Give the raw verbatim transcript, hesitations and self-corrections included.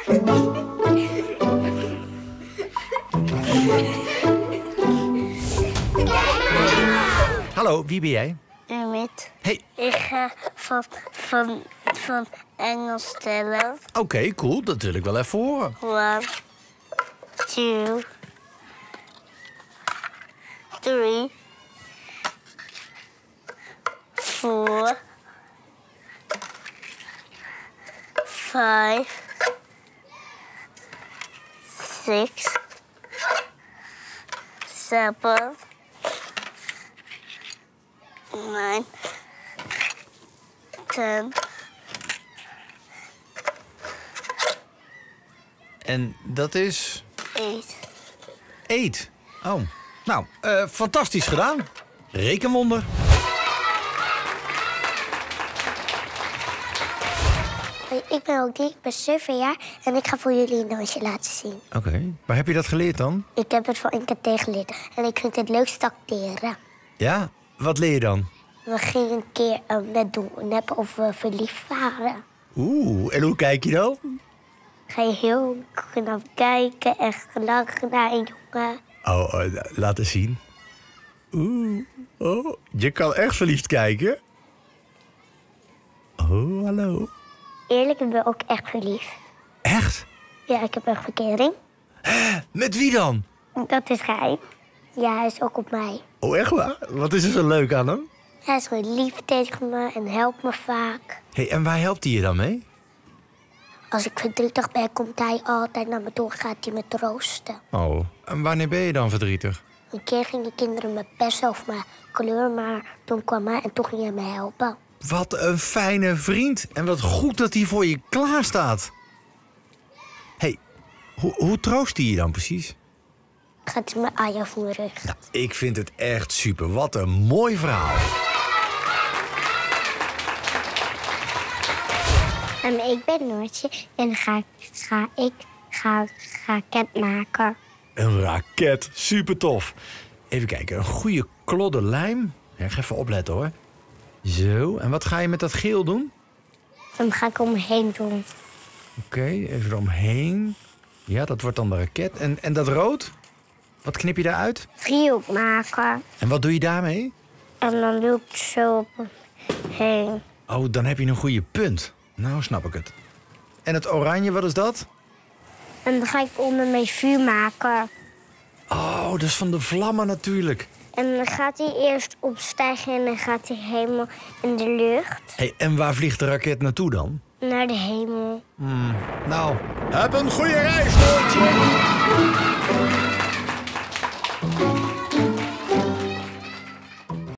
Hallo, wie ben jij? Umit. Hey. Ik ga van, van, van Engels tellen. Oké, okay, cool. Dat wil ik wel even horen. One, two, three, four, five, six, seven, nine, ten. En dat is? Eight. Eet. Oh, nou, uh, fantastisch gedaan. Rekenwonder. Hoi, ik ben ook ik ben zeven jaar en ik ga voor jullie een dansje laten zien. Oké, okay. Waar heb je dat geleerd dan? Ik heb het van N K T geleerd en ik vind het leukste acteren. Ja, wat leer je dan? We gingen een keer uh, net doen, net of we verliefd waren. Oeh, en hoe kijk je dan? Ga je heel goed naar kijken en lachen naar een jongen. Oh, oh, laat eens zien. Oeh, oh, je kan echt verliefd kijken. Oh, hallo. Eerlijk, ik ben ook echt verliefd. Echt? Ja, ik heb een verkering. Met wie dan? Dat is geheim. Ja, hij is ook op mij. Oh, echt waar? Wat is er zo leuk aan hem? Hij is gewoon lief tegen me en helpt me vaak. Hey, en waar helpt hij je dan mee? Als ik verdrietig ben, komt hij altijd naar me toe en gaat hij me troosten. Oh, en wanneer ben je dan verdrietig? Een keer gingen kinderen me pesten of mijn kleur, maar toen kwam hij en toen ging hij me helpen. Wat een fijne vriend. En wat goed dat hij voor je klaar staat. Hey, hoe, hoe troost hij je dan precies? Gaat hij me aaien voor mijn rug. Nou, ik vind het echt super. Wat een mooi verhaal. En ik ben Noortje en dan ga, ga ik ga, ga raket maken. Een raket, super tof. Even kijken, een goede klodder lijm. Ja, ga even opletten hoor. Zo, en wat ga je met dat geel doen? Dan ga ik omheen doen. Oké, okay, even eromheen. Ja, dat wordt dan de raket. En, en dat rood? Wat knip je daaruit? Driehoek maken. En wat doe je daarmee? En dan doe ik zo heen. Oh, dan heb je een goede punt. Nou, snap ik het. En het oranje, wat is dat? En dan ga ik onder mee vuur maken. Oh, dat is van de vlammen natuurlijk. En dan gaat hij eerst opstijgen en dan gaat hij helemaal in de lucht. Hey, en waar vliegt de raket naartoe dan? Naar de hemel. Hmm, nou, heb een goede reis, Noortje!